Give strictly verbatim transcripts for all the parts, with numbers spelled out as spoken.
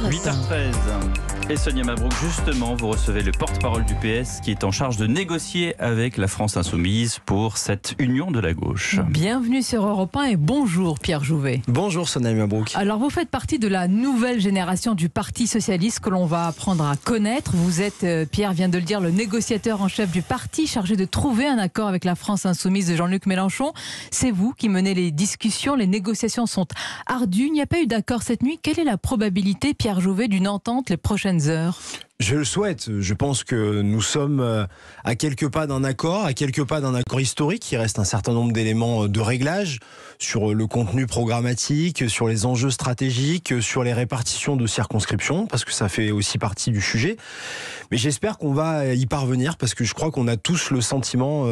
intéressant. huit heures treize. Et Sonia Mabrouk, justement, vous recevez le porte-parole du P S qui est en charge de négocier avec la France Insoumise pour cette union de la gauche. Bienvenue sur Europe un et bonjour Pierre Jouvet. Bonjour Sonia Mabrouk. Alors vous faites partie de la nouvelle génération du Parti Socialiste que l'on va apprendre à connaître. Vous êtes, Pierre vient de le dire, le négociateur en chef du parti chargé de trouver un accord avec la France Insoumise de Jean-Luc Mélenchon. C'est vous qui menez les discussions, les négociations sont ardues. Il n'y a pas eu d'accord cette nuit. Quelle est la probabilité, Pierre Jouvet, d'une entente les prochaines heures ? Je le souhaite. Je pense que nous sommes à quelques pas d'un accord, à quelques pas d'un accord historique. Il reste un certain nombre d'éléments de réglage sur le contenu programmatique, sur les enjeux stratégiques, sur les répartitions de circonscriptions, parce que ça fait aussi partie du sujet. Mais j'espère qu'on va y parvenir, parce que je crois qu'on a tous le sentiment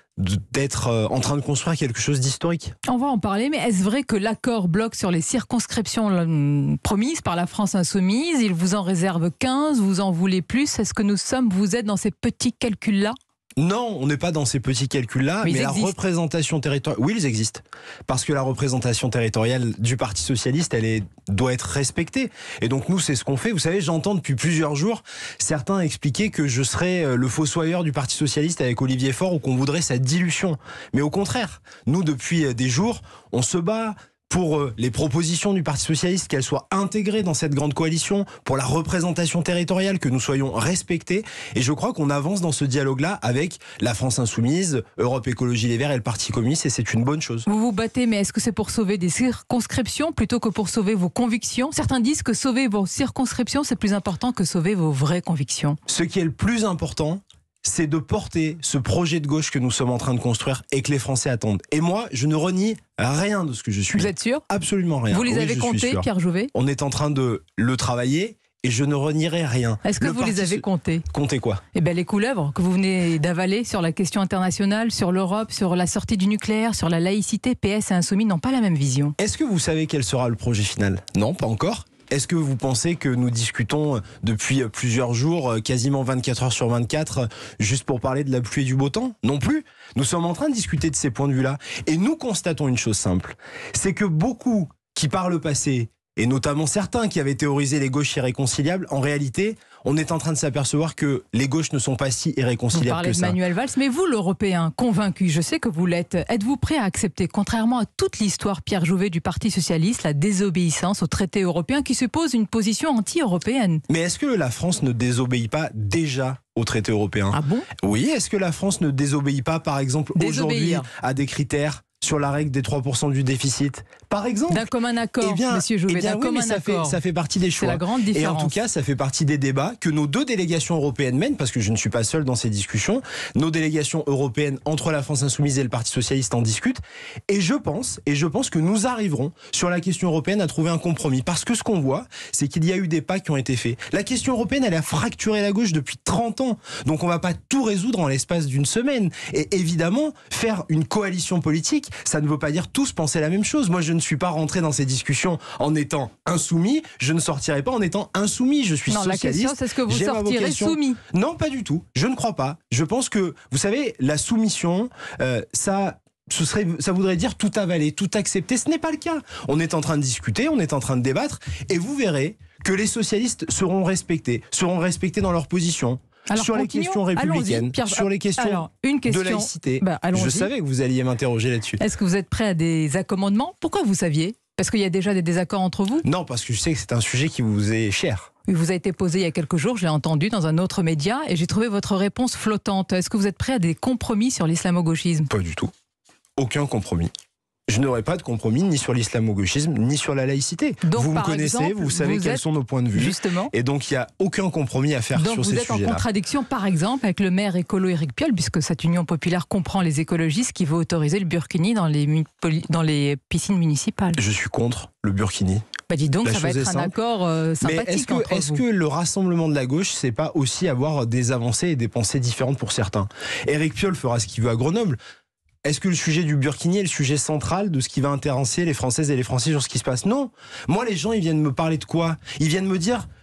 d'être en train de construire quelque chose d'historique. On va en parler, mais est-ce vrai que l'accord bloque sur les circonscriptions promises par la France Insoumise? Il vous en réserve quinze, vous en voulez plus? Est-ce que nous sommes, vous êtes dans ces petits calculs-là? Non, on n'est pas dans ces petits calculs-là, mais, mais la représentation territoriale, oui, ils existent. Parce que la représentation territoriale du Parti Socialiste, elle est, doit être respectée. Et donc nous, c'est ce qu'on fait. Vous savez, j'entends depuis plusieurs jours certains expliquer que je serais le fossoyeur du Parti Socialiste avec Olivier Faure ou qu'on voudrait sa dilution. Mais au contraire, nous, depuis des jours, on se bat pour les propositions du Parti Socialiste, qu'elles soient intégrées dans cette grande coalition, pour la représentation territoriale, que nous soyons respectés. Et je crois qu'on avance dans ce dialogue-là avec la France Insoumise, Europe Écologie Les Verts et le Parti communiste, et c'est une bonne chose. Vous vous battez, mais est-ce que c'est pour sauver des circonscriptions plutôt que pour sauver vos convictions? Certains disent que sauver vos circonscriptions, c'est plus important que sauver vos vraies convictions. Ce qui est le plus important, c'est de porter ce projet de gauche que nous sommes en train de construire et que les Français attendent. Et moi, je ne renie rien de ce que je suis. Vous êtes sûr? Absolument rien. Vous les oui, avez comptés, Pierre Jouvet? On est en train de le travailler et je ne renierai rien. Est-ce que le vous les avez se... comptés? Comptés quoi? Eh bien, les couleuvres que vous venez d'avaler sur la question internationale, sur l'Europe, sur la sortie du nucléaire, sur la laïcité, P S et Insoumis n'ont pas la même vision. Est-ce que vous savez quel sera le projet final? Non, pas encore. Est-ce que vous pensez que nous discutons depuis plusieurs jours, quasiment vingt-quatre heures sur vingt-quatre, juste pour parler de la pluie et du beau temps? Non plus. Nous sommes en train de discuter de ces points de vue-là. Et nous constatons une chose simple, c'est que beaucoup qui par le passé, et notamment certains qui avaient théorisé les gauches irréconciliables, en réalité, on est en train de s'apercevoir que les gauches ne sont pas si irréconciliables que ça. Vous parlez de Manuel Valls, mais vous, l'Européen convaincu, je sais que vous l'êtes, êtes-vous prêt à accepter, contrairement à toute l'histoire, Pierre Jouvet, du Parti Socialiste, la désobéissance au traité européen qui suppose une position anti-européenne? Mais est-ce que la France ne désobéit pas déjà au traité européen? Ah bon? Oui, est-ce que la France ne désobéit pas, par exemple, aujourd'hui à des critères sur la règle des trois pour cent du déficit, par exemple? D'un commun accord, eh bien, monsieur Jouvet, eh bien, d'un oui, commun ça accord. Fait, ça fait partie des choix. C'est la grande différence. Et en tout cas, ça fait partie des débats que nos deux délégations européennes mènent, parce que je ne suis pas seul dans ces discussions. Nos délégations européennes entre la France Insoumise et le Parti Socialiste en discutent. Et je pense, et je pense que nous arriverons sur la question européenne à trouver un compromis. Parce que ce qu'on voit, c'est qu'il y a eu des pas qui ont été faits. La question européenne, elle a fracturé la gauche depuis trente ans. Donc on ne va pas tout résoudre en l'espace d'une semaine. Et évidemment, faire une coalition politique, ça ne veut pas dire tous penser la même chose. Moi, je ne suis pas rentré dans ces discussions en étant insoumis. Je ne sortirai pas en étant insoumis. Je suis non, socialiste. La question, c'est est-ce que vous sortirez soumis? Non, pas du tout. Je ne crois pas. Je pense que, vous savez, la soumission, euh, ça... Ce serait, ça voudrait dire tout avaler, tout accepter. Ce n'est pas le cas. On est en train de discuter, on est en train de débattre, et vous verrez que les socialistes seront respectés, seront respectés dans leur position. Alors, sur les questions républicaines, Pierre, sur les questions alors, une question, de laïcité. Bah, je savais que vous alliez m'interroger là-dessus. Est-ce que vous êtes prêt à des accommodements? Pourquoi vous saviez? Parce qu'il y a déjà des désaccords entre vous? Non, parce que je sais que c'est un sujet qui vous est cher. Il vous a été posé il y a quelques jours, je l'ai entendu dans un autre média, et j'ai trouvé votre réponse flottante. Est-ce que vous êtes prêt à des compromis sur l'islamo-gauchisme? Pas du tout. Aucun compromis. Je n'aurai pas de compromis ni sur l'islamo-gauchisme, ni sur la laïcité. Donc, vous me connaissez, exemple, vous savez vous quels êtes... sont nos points de vue. Justement. Et donc, il n'y a aucun compromis à faire donc sur ces sujets-là. Donc vous êtes en contradiction, par exemple, avec le maire écolo Éric Piolle, puisque cette union populaire comprend les écologistes qui veut autoriser le burkini dans les, dans les piscines municipales. Je suis contre le burkini. Bah dis donc, la ça va être un accord euh, sympathique. Mais est-ce que, entre est-ce vous. que le rassemblement de la gauche, c'est pas aussi avoir des avancées et des pensées différentes pour certains? Éric Piolle fera ce qu'il veut à Grenoble. Est-ce que le sujet du burkini est le sujet central de ce qui va intéresser les Françaises et les Français sur ce qui se passe? Non. Moi, les gens, ils viennent me parler de quoi? Ils viennent me dire,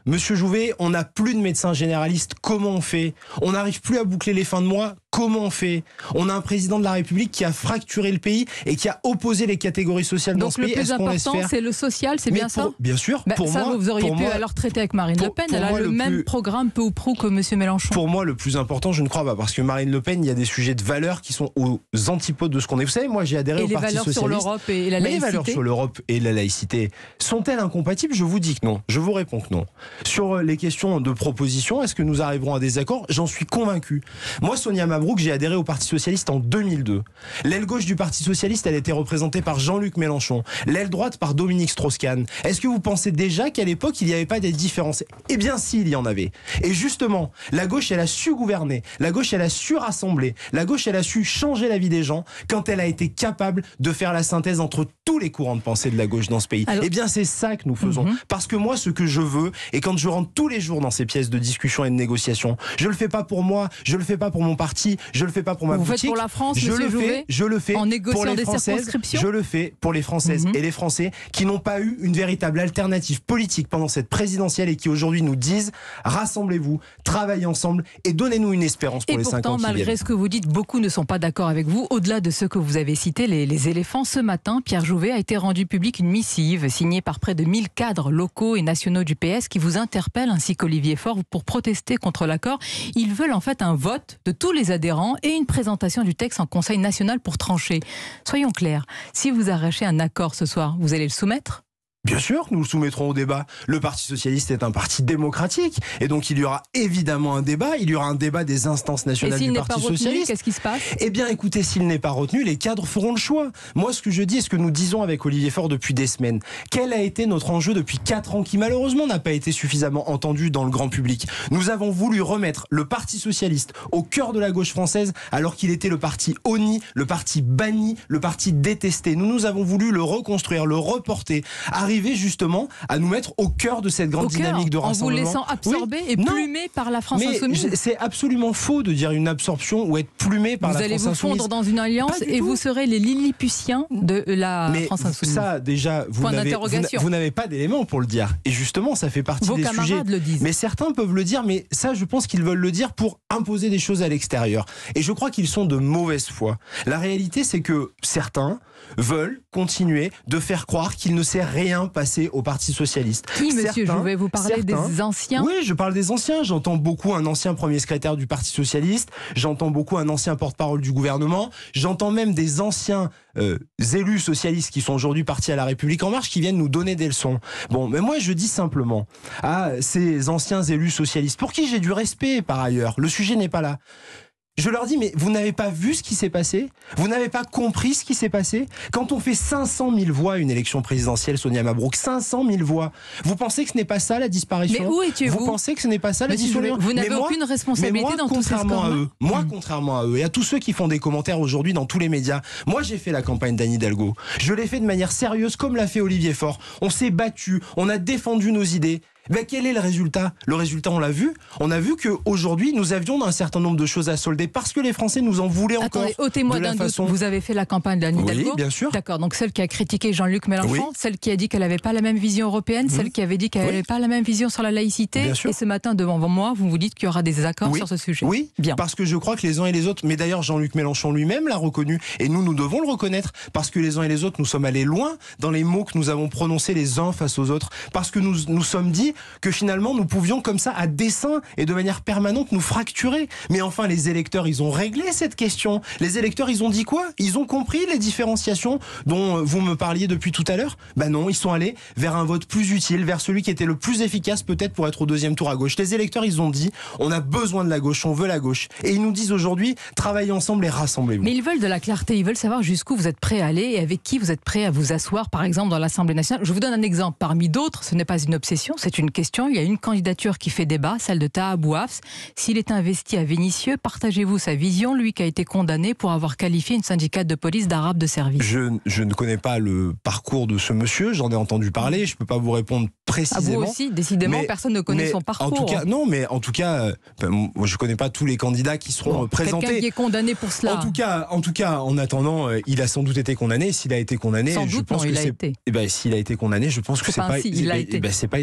Monsieur Jouvet, on n'a plus de médecins généralistes. Comment on fait? On n'arrive plus à boucler les fins de mois. Comment on fait? On a un président de la République qui a fracturé le pays et qui a opposé les catégories sociales Donc dans ce pays. Donc le plus important, c'est le social, c'est bien pour, ça? Bien sûr. Bah, pour ça, moi, vous auriez pour pu moi, alors traiter avec Marine pour, Le Pen. pour Elle a moi, le, le même plus, programme peu ou prou que M. Mélenchon. Pour moi, le plus important, je ne crois pas, parce que Marine Le Pen, il y a des sujets de valeurs qui sont aux antipodes de ce qu'on est. Vous savez, moi, j'ai adhéré et au Parti socialiste. Et les valeurs sur l'Europe et la Mais laïcité. les valeurs sur l'Europe et la laïcité sont-elles incompatibles? Je vous dis que non. Je vous réponds que non. Sur les questions de proposition, est-ce que nous arriverons à des accords? J'en suis convaincu. Moi, Sonia Mabrouk, j'ai adhéré au Parti socialiste en deux mille deux. L'aile gauche du Parti socialiste, elle était représentée par Jean-Luc Mélenchon. L'aile droite par Dominique Strauss-Kahn. Est-ce que vous pensez déjà qu'à l'époque, il n'y avait pas des différences? Eh bien, si, il y en avait. Et justement, la gauche, elle a su gouverner. La gauche, elle a su rassembler. La gauche, elle a su changer la vie des gens quand elle a été capable de faire la synthèse entre tous les courants de pensée de la gauche dans ce pays. Alors, eh bien, c'est ça que nous faisons. Mm-hmm. Parce que moi, ce que je veux, et quand je rentre tous les jours dans ces pièces de discussion et de négociation, je le fais pas pour moi, je le fais pas pour mon parti, je le fais pas pour ma vous boutique. Vous faites pour la France, je monsieur le Jouvet, fais, je le fais en négociant pour les des Françaises, circonscriptions. je le fais pour les Françaises mm-hmm. et les Français qui n'ont pas eu une véritable alternative politique pendant cette présidentielle et qui aujourd'hui nous disent rassemblez-vous, travaillez ensemble et donnez-nous une espérance pour et les pourtant, cinq ans qui viennent. Malgré ce que vous dites, beaucoup ne sont pas d'accord avec vous. Au-delà de ceux que vous avez cités, les, les éléphants, ce matin, Pierre Jouvet a été rendu public une missive signée par près de mille cadres locaux et nationaux du P S qui vous interpellent, ainsi qu'Olivier Faure, pour protester contre l'accord. Ils veulent en fait un vote de tous les adhérents et une présentation du texte en Conseil national pour trancher. Soyons clairs, si vous arrachez un accord ce soir, vous allez le soumettre ? Bien sûr, nous le soumettrons au débat. Le Parti socialiste est un parti démocratique et donc il y aura évidemment un débat. Il y aura un débat des instances nationales du Parti retenu, socialiste. Qu'est-ce qui se passe? Eh bien, écoutez, s'il n'est pas retenu, les cadres feront le choix. Moi, ce que je dis et ce que nous disons avec Olivier Faure depuis des semaines, quel a été notre enjeu depuis quatre ans qui malheureusement n'a pas été suffisamment entendu dans le grand public. Nous avons voulu remettre le Parti socialiste au cœur de la gauche française alors qu'il était le parti honni, le parti banni, le parti détesté. Nous, nous avons voulu le reconstruire, le reporter, arriver justement à nous mettre au cœur de cette grande au dynamique de rassemblement. En vous laissant absorber oui. et non. plumer par la France Mais insoumise. C'est absolument faux de dire une absorption ou être plumé par vous la France insoumise. Vous allez vous fondre dans une alliance et tout. Vous serez les Lilliputiens de la Mais France insoumise. Ça, déjà, vous n'avez pas d'éléments pour le dire. Et justement, ça fait partie Vos des camarades sujets. Le disent. Mais certains peuvent le dire, mais ça, je pense qu'ils veulent le dire pour imposer des choses à l'extérieur. Et je crois qu'ils sont de mauvaise foi. La réalité, c'est que certains veulent continuer de faire croire qu'il ne s'est rien passé au Parti socialiste. Qui, monsieur Jouvet, vous parlez certains, des anciens? Oui, je parle des anciens. J'entends beaucoup un ancien premier secrétaire du Parti socialiste, j'entends beaucoup un ancien porte-parole du gouvernement, j'entends même des anciens euh, élus socialistes qui sont aujourd'hui partis à La République En Marche qui viennent nous donner des leçons. Bon, mais moi je dis simplement à ces anciens élus socialistes, pour qui j'ai du respect par ailleurs, le sujet n'est pas là. Je leur dis, mais vous n'avez pas vu ce qui s'est passé? Vous n'avez pas compris ce qui s'est passé? Quand on fait cinq cent mille voix à une élection présidentielle, Sonia Mabrouk, cinq cent mille voix, vous pensez que ce n'est pas ça la disparition? Mais où étiez-vous? Vous pensez que ce n'est pas ça la Monsieur disparition? Vous n'avez aucune responsabilité moi, dans tous ces contrairement à eux, moi, mmh. contrairement à eux, et à tous ceux qui font des commentaires aujourd'hui dans tous les médias, moi j'ai fait la campagne d'Anne Hidalgo. Je l'ai fait de manière sérieuse, comme l'a fait Olivier Faure. On s'est battu, on a défendu nos idées. Ben, quel est le résultat? Le résultat, on l'a vu. On a vu qu'aujourd'hui, nous avions un certain nombre de choses à solder parce que les Français nous en voulaient encore. Attendez, ôtez-moi d'un façon... doute. Vous avez fait la campagne d'Anne Hidalgo? Oui, bien sûr. D'accord, donc celle qui a critiqué Jean-Luc Mélenchon, oui. celle qui a dit qu'elle n'avait pas la même vision européenne, mmh. celle qui avait dit qu'elle n'avait oui. pas la même vision sur la laïcité. Bien sûr. Et ce matin, devant moi, vous vous dites qu'il y aura des accords oui. sur ce sujet. Oui, bien. Parce que je crois que les uns et les autres, mais d'ailleurs Jean-Luc Mélenchon lui-même l'a reconnu, et nous, nous devons le reconnaître, parce que les uns et les autres, nous sommes allés loin dans les mots que nous avons prononcés les uns face aux autres, parce que nous nous sommes dit que finalement, nous pouvions comme ça à dessein et de manière permanente nous fracturer. Mais enfin les électeurs ils ont réglé cette question. Les électeurs ils ont dit quoi? Ils ont compris les différenciations dont vous me parliez depuis tout à l'heure? Ben non, ils sont allés vers un vote plus utile, vers celui qui était le plus efficace peut-être pour être au deuxième tour à gauche. Les électeurs ils ont dit on a besoin de la gauche, on veut la gauche. Et ils nous disent aujourd'hui travaillez ensemble et rassemblez-vous. Mais ils veulent de la clarté, ils veulent savoir jusqu'où vous êtes prêt à aller et avec qui vous êtes prêt à vous asseoir par exemple dans l'Assemblée nationale. Je vous donne un exemple parmi d'autres, ce n'est pas une obsession, c'est une question. Il y a une candidature qui fait débat, celle de Taha Bouafs. S'il est investi à Vénissieux, partagez-vous sa vision, lui qui a été condamné pour avoir qualifié une syndicate de police d'arabe de service? Je, je ne connais pas le parcours de ce monsieur, j'en ai entendu parler, je ne peux pas vous répondre précisément. À vous aussi, décidément, mais, personne ne connaît son parcours. En tout cas, non, mais en tout cas, ben, moi, je ne connais pas tous les candidats qui seront bon, présentés. Quelqu'un qui est condamné pour cela. En tout cas, en tout cas, en attendant, il a sans doute été condamné. S'il a été condamné, sans je doute, pense non, que il a c'est. été. Eh ben, s'il a été condamné, je pense que c'est pas. Si, il a été. Eh ben, c'est pas une bonne. Croyez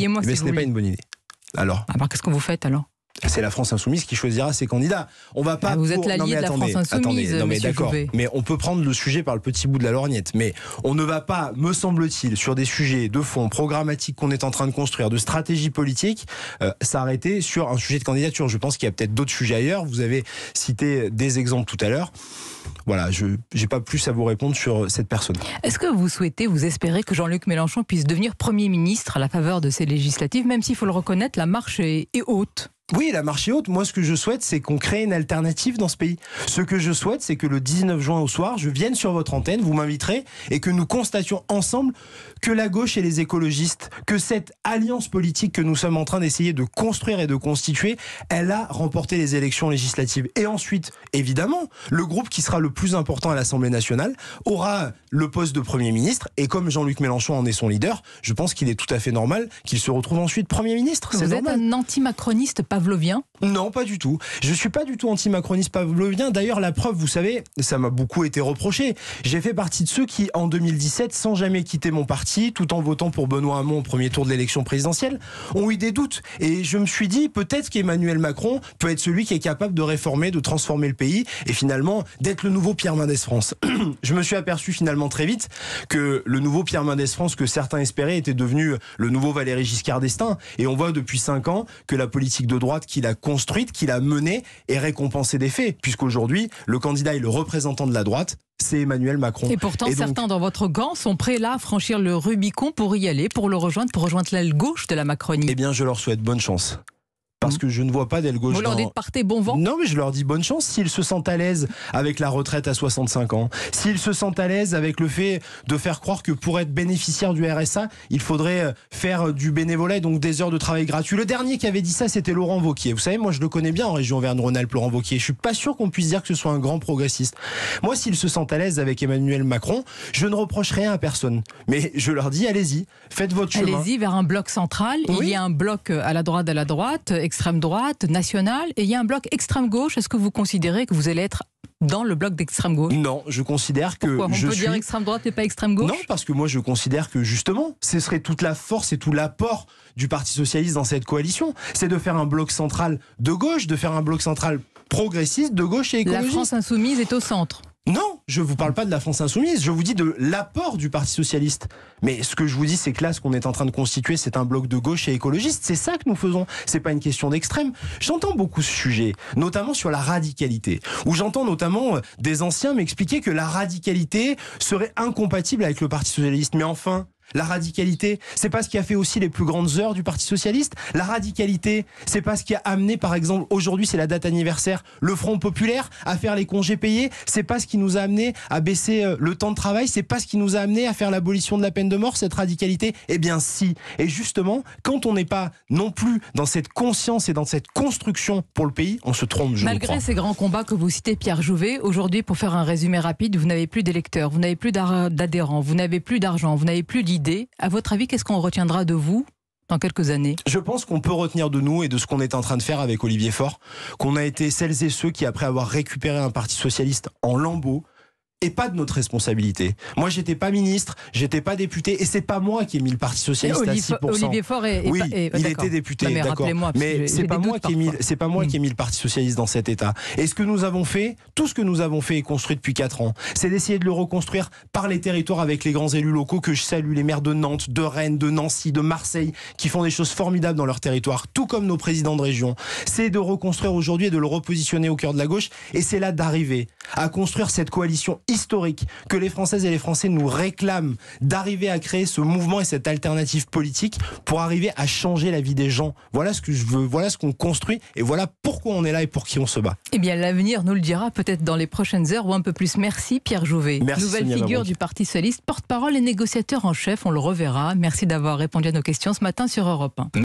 Habillez-moi eh bien, si ce vous n'est pas voulez. une bonne idée. Alors, alors qu'est-ce que vous faites alors? C'est la France Insoumise qui choisira ses candidats. On va pas. Ah, vous pour... êtes l'allié non, mais de la attendez, France Insoumise, attendez, non, mais monsieur d'accord. Jouvet. Mais on peut prendre le sujet par le petit bout de la lorgnette. Mais on ne va pas, me semble-t-il, sur des sujets de fond programmatiques qu'on est en train de construire, de stratégie politique, euh, s'arrêter sur un sujet de candidature. Je pense qu'il y a peut-être d'autres sujets ailleurs. Vous avez cité des exemples tout à l'heure. Voilà, je n'ai pas plus à vous répondre sur cette personne. Est-ce que vous souhaitez, vous espérez que Jean-Luc Mélenchon puisse devenir Premier ministre à la faveur de ces législatives, même s'il faut le reconnaître, la marche est, est haute? Oui, la marche est haute. Moi, ce que je souhaite, c'est qu'on crée une alternative dans ce pays. Ce que je souhaite, c'est que le dix-neuf juin au soir, je vienne sur votre antenne, vous m'inviterez, et que nous constations ensemble que la gauche et les écologistes, que cette alliance politique que nous sommes en train d'essayer de construire et de constituer, elle a remporté les élections législatives. Et ensuite, évidemment, le groupe qui sera le plus important à l'Assemblée nationale aura le poste de Premier ministre. Et comme Jean-Luc Mélenchon en est son leader, je pense qu'il est tout à fait normal qu'il se retrouve ensuite Premier ministre. Vous C'est êtes normal. un anti-macroniste pavlovien? Non, pas du tout. Je suis pas du tout anti-macroniste pavlovien. D'ailleurs, la preuve, vous savez, ça m'a beaucoup été reproché. J'ai fait partie de ceux qui, en deux mille dix-sept, sans jamais quitter mon parti, tout en votant pour Benoît Hamon au premier tour de l'élection présidentielle, ont eu des doutes. Et je me suis dit, peut-être qu'Emmanuel Macron peut être celui qui est capable de réformer, de transformer le pays, et finalement, d'être le nouveau Pierre Mendès France. Je me suis aperçu finalement très vite que le nouveau Pierre Mendès France que certains espéraient était devenu le nouveau Valéry Giscard d'Estaing. Et on voit depuis cinq ans que la politique de droite qu'il a construite, qu'il a menée, est récompensée des faits. Puisqu'aujourd'hui, le candidat et le représentant de la droite, c'est Emmanuel Macron. Et pourtant, et donc, certains dans votre gang sont prêts là à franchir le Rubicon pour y aller, pour le rejoindre, pour rejoindre l'aile gauche de la Macronie. Eh bien, je leur souhaite bonne chance. Parce que je ne vois pas d'aile gauche. Vous leur dans... dites partez, bon vent? Non, mais je leur dis bonne chance s'ils se sentent à l'aise avec la retraite à soixante-cinq ans, s'ils se sentent à l'aise avec le fait de faire croire que pour être bénéficiaire du R S A, il faudrait faire du bénévolat et donc des heures de travail gratuit. Le dernier qui avait dit ça, c'était Laurent Wauquiez. Vous savez, moi je le connais bien en région Auvergne-Rhône-Alpes, Laurent Wauquiez. Je suis pas sûr qu'on puisse dire que ce soit un grand progressiste. Moi, s'ils se sentent à l'aise avec Emmanuel Macron, je ne reproche rien à personne. Mais je leur dis, allez-y, faites votre chemin. Allez-y vers un bloc central. Oui. Il y a un bloc à la droite, à la droite, extrême droite, nationale, et il y a un bloc extrême gauche. Est-ce que vous considérez que vous allez être dans le bloc d'extrême gauche? Non, je considère que Pourquoi? On je peut suis... dire extrême droite et pas extrême gauche? Non, parce que moi je considère que justement, ce serait toute la force et tout l'apport du Parti Socialiste dans cette coalition. C'est de faire un bloc central de gauche, de faire un bloc central progressiste de gauche et écologiste. La France Insoumise est au centre. Non, je ne vous parle pas de la France Insoumise, je vous dis de l'apport du Parti Socialiste. Mais ce que je vous dis, c'est que là, ce qu'on est en train de constituer, c'est un bloc de gauche et écologiste. C'est ça que nous faisons. C'est pas une question d'extrême. J'entends beaucoup ce sujet, notamment sur la radicalité, où j'entends notamment des anciens m'expliquer que la radicalité serait incompatible avec le Parti Socialiste. Mais enfin... La radicalité, c'est pas ce qui a fait aussi les plus grandes heures du Parti Socialiste. La radicalité, c'est pas ce qui a amené, par exemple, aujourd'hui c'est la date anniversaire, le Front Populaire à faire les congés payés. C'est pas ce qui nous a amené à baisser le temps de travail. C'est pas ce qui nous a amené à faire l'abolition de la peine de mort, cette radicalité. Eh bien si. Et justement, quand on n'est pas non plus dans cette conscience et dans cette construction pour le pays, on se trompe, je Malgré crois. ces grands combats que vous citez, Pierre Jouvet, aujourd'hui, pour faire un résumé rapide, vous n'avez plus d'électeurs, vous n'avez plus d'adhérents, vous n'avez plus d'argent, vous n'avez plus d'idées. À votre avis, qu'est-ce qu'on retiendra de vous dans quelques années? Je pense qu'on peut retenir de nous et de ce qu'on est en train de faire avec Olivier Faure, qu'on a été celles et ceux qui, après avoir récupéré un Parti Socialiste en lambeaux, et pas de notre responsabilité. Moi, j'étais pas ministre, j'étais pas député, et c'est pas moi qui ai mis le Parti Socialiste Olivier, à six pour cent. Olivier Faure est, est oui, pas, est, il d'accord. était député, Non, mais d'accord. rappelez-moi, parce que Mais j'ai c'est des pas, moi doutes qui ai mis, parfois. c'est pas moi Mm. qui ai mis le Parti Socialiste dans cet état. Et ce que nous avons fait, tout ce que nous avons fait et construit depuis quatre ans, c'est d'essayer de le reconstruire par les territoires avec les grands élus locaux que je salue, les maires de Nantes, de Rennes, de Nancy, de Marseille, qui font des choses formidables dans leur territoire, tout comme nos présidents de région. C'est de reconstruire aujourd'hui et de le repositionner au cœur de la gauche. Et c'est là d'arriver à construire cette coalition historique que les Françaises et les Français nous réclament, d'arriver à créer ce mouvement et cette alternative politique pour arriver à changer la vie des gens. Voilà ce que je veux, voilà ce qu'on construit et voilà pourquoi on est là et pour qui on se bat. Eh bien, l'avenir nous le dira peut-être dans les prochaines heures ou un peu plus. Merci Pierre Jouvet. Merci, Nouvelle Sonia figure Mabrouk. du Parti Socialiste, porte-parole et négociateur en chef, on le reverra. Merci d'avoir répondu à nos questions ce matin sur Europe un.